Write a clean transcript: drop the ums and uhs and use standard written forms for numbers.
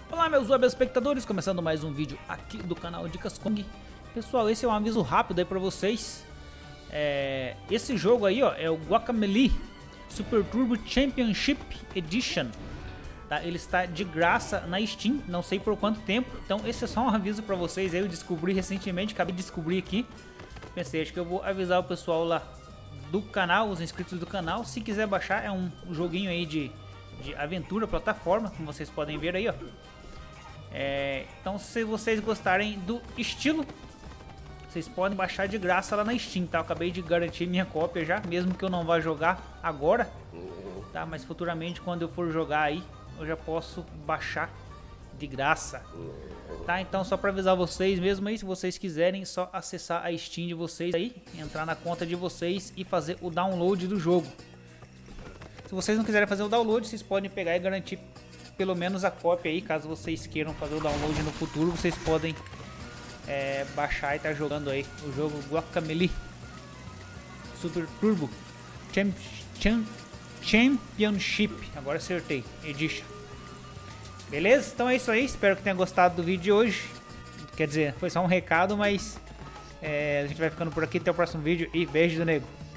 Olá meus web espectadores, começando mais um vídeo aqui do canal Dicas Kong. Pessoal, esse é um aviso rápido aí pra vocês. Esse jogo aí, ó, é o Guacamelee Super Turbo Championship Edition, tá? Ele está de graça na Steam, não sei por quanto tempo. Então esse é só um aviso pra vocês aí. Eu descobri recentemente, acabei de descobrir aqui. Pensei, acho que eu vou avisar o pessoal lá do canal, os inscritos do canal. Se quiser baixar, é um joguinho aí de aventura, plataforma, como vocês podem ver aí, ó. Então se vocês gostarem do estilo, vocês podem baixar de graça lá na Steam, tá? Eu acabei de garantir minha cópia já, mesmo que eu não vá jogar agora, tá? Mas futuramente, quando eu for jogar aí, eu já posso baixar de graça, tá? Então só para avisar vocês mesmo aí, se vocês quiserem, só acessar a Steam de vocês aí, entrar na conta de vocês e fazer o download do jogo. Se vocês não quiserem fazer o download, vocês podem pegar e garantir pelo menos a cópia aí, caso vocês queiram fazer o download no futuro, vocês podem baixar e estar jogando aí o jogo Guacamelee Super Turbo Championship, agora acertei, Edition. Beleza? Então é isso aí, espero que tenha gostado do vídeo de hoje. Quer dizer, foi só um recado, mas a gente vai ficando por aqui, até o próximo vídeo e beijo do nego.